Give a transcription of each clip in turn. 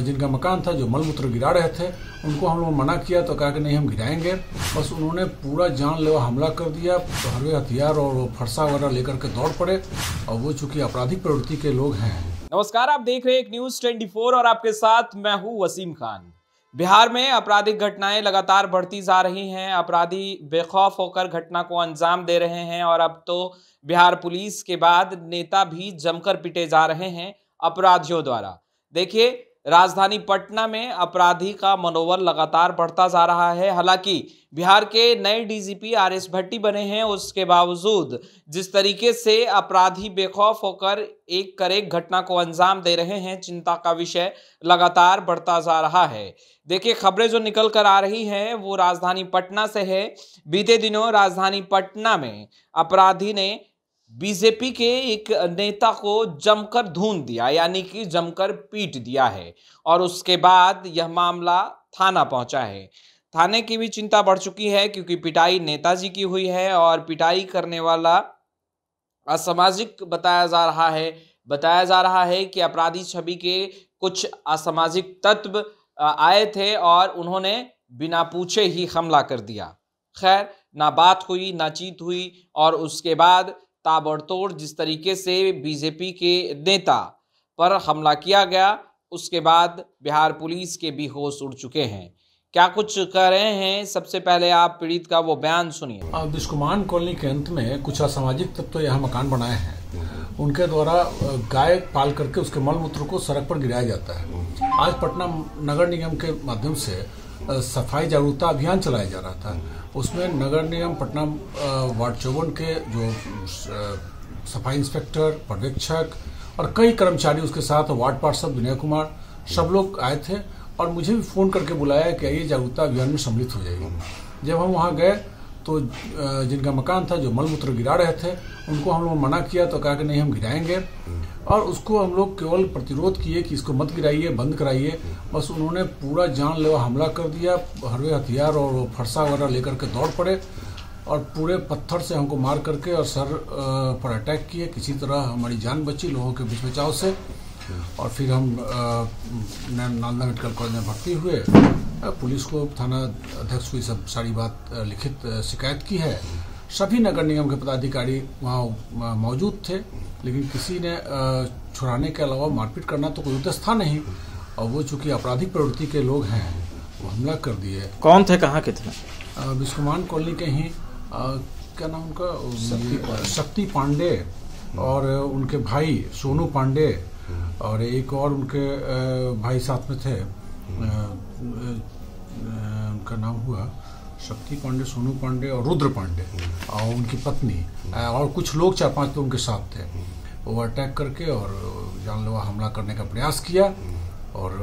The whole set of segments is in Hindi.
जिनका मकान था जो मलमूत्र गिरा रहे थे उनको हम लोग मना किया तो कहा कि नहीं हम गिराएंगे। बस उन्होंने पूरा जानलेवा हमला कर दिया, हरवे हथियार और फरसा वगैरह लेकर के दौड़ पड़े और वो चूंकि आपराधिक प्रवृत्ति के लोग हैं। नमस्कार, आप देख रहे हैं एक न्यूज 24 और आपके साथ मैं हूं वसीम खान। बिहार में आपराधिक घटनाएं लगातार बढ़ती जा रही हैं। अपराधी बेखौफ होकर घटना को अंजाम दे रहे हैं और अब तो बिहार पुलिस के बाद नेता भी जमकर पिटे जा रहे हैं अपराधियों द्वारा। देखिए, राजधानी पटना में अपराधी का मनोबल लगातार बढ़ता जा रहा है। हालांकि बिहार के नए डीजीपी आरएस भट्टी बने हैं, उसके बावजूद जिस तरीके से अपराधी बेखौफ होकर एक कर एक घटना को अंजाम दे रहे हैं, चिंता का विषय लगातार बढ़ता जा रहा है। देखिए, खबरें जो निकल कर आ रही हैं वो राजधानी पटना से है। बीते दिनों राजधानी पटना में अपराधी ने बीजेपी के एक नेता को जमकर धून दिया, यानी कि जमकर पीट दिया है और उसके बाद यह मामला थाना पहुंचा है। थाने की भी चिंता बढ़ चुकी है क्योंकि पिटाई नेताजी की हुई है और पिटाई करने वाला असामाजिक बताया जा रहा है कि अपराधी छवि के कुछ असामाजिक तत्व आए थे और उन्होंने बिना पूछे ही हमला कर दिया। खैर, ना बात हुई ना चीत हुई और उसके बाद ताबड़तोड़ जिस तरीके से बीजेपी के नेता पर हमला किया गया, उसके बाद बिहार पुलिस के भी होश उड़ चुके हैं। क्या कुछ कह रहे हैं, सबसे पहले आप पीड़ित का वो बयान सुनिए। बिस्कुमान कॉलोनी के अंत में कुछ असामाजिक तत्व यहाँ मकान बनाए हैं, उनके द्वारा गाय पाल करके उसके मलमूत्र को सड़क पर गिराया जाता है। आज पटना नगर निगम के माध्यम से सफाई जागरूकता अभियान चलाया जा रहा था। उसमें नगर निगम पटना वार्ड 54 के जो सफाई इंस्पेक्टर, पर्यवेक्षक और कई कर्मचारी उसके साथ वार्ड पार्षद विनय कुमार सब लोग आए थे और मुझे भी फोन करके बुलाया कि आइए जागरूकता अभियान में सम्मिलित हो जाइए। जब हम वहाँ गए तो जिनका मकान था जो मलमूत्र गिरा रहे थे उनको हम लोग मना किया तो कहा कि नहीं हम गिराएंगे और उसको हम लोग केवल प्रतिरोध किए कि इसको मत गिराइए, बंद कराइए। बस उन्होंने पूरा जानलेवा हमला कर दिया, हरवे हथियार और फरसा वगैरह लेकर के दौड़ पड़े और पूरे पत्थर से हमको मार करके और सर पर अटैक किए। किसी तरह हमारी जान बची लोगों के बीच बचाव से और फिर हम नालंदा मेडिकल कॉलेज में भर्ती हुए। पुलिस को थाना अध्यक्ष को सब सारी बात लिखित शिकायत की है। सभी नगर निगम के पदाधिकारी वहाँ मौजूद थे, लेकिन किसी ने छुड़ाने के अलावा मारपीट करना तो कोई उद्देश्य था नहीं और वो चूंकि आपराधिक प्रवृत्ति के लोग हैं वो हमला कर दिए। कौन थे, कहाँ के थे? बिस्कुमान कॉलोनी के ही क्या नाम उनका, शक्ति पांडे और उनके भाई सोनू पांडे और एक और उनके भाई साथ में थे, उनका नाम हुआ शक्ति पांडे, सोनू पांडे और रुद्र पांडे और उनकी पत्नी और कुछ लोग 4-5 लोग उनके साथ थे। वो अटैक करके और जानलेवा हमला करने का प्रयास किया और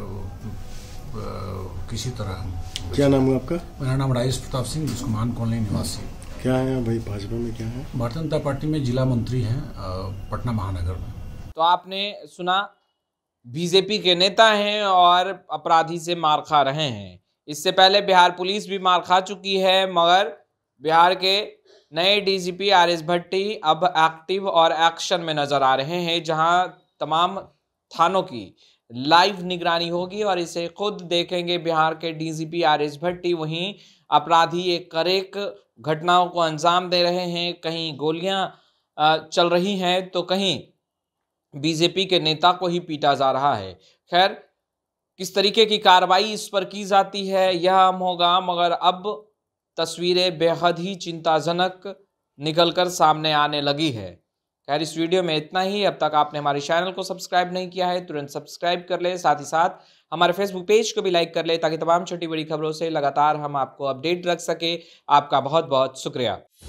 किसी तरह। क्या नाम है आपका? मेरा नाम राजेश प्रताप सिंह, बिस्कुमान कॉलोनी निवासी। क्या है भाई, भाजपा में क्या है? भारतीय जनता पार्टी में जिला मंत्री हैं पटना महानगर में। तो आपने सुना, बीजेपी के नेता हैं और अपराधी से मार खा रहे हैं। इससे पहले बिहार पुलिस भी मार खा चुकी है, मगर बिहार के नए डीजीपी आरएस भट्टी अब एक्टिव और एक्शन में नजर आ रहे हैं, जहां तमाम थानों की लाइव निगरानी होगी और इसे खुद देखेंगे बिहार के डीजीपी आरएस भट्टी। वहीं अपराधी एक कर एक घटनाओं को अंजाम दे रहे हैं, कहीं गोलियां चल रही हैं तो कहीं बीजेपी के नेता को ही पीटा जा रहा है। खैर, किस तरीके की कार्रवाई इस पर की जाती है यह हम होगा, मगर अब तस्वीरें बेहद ही चिंताजनक निकलकर सामने आने लगी है। खैर, इस वीडियो में इतना ही। अब तक आपने हमारे चैनल को सब्सक्राइब नहीं किया है तुरंत सब्सक्राइब कर ले, साथ ही साथ हमारे फेसबुक पेज को भी लाइक कर ले ताकि तमाम छोटी बड़ी खबरों से लगातार हम आपको अपडेट रख सके। आपका बहुत बहुत शुक्रिया।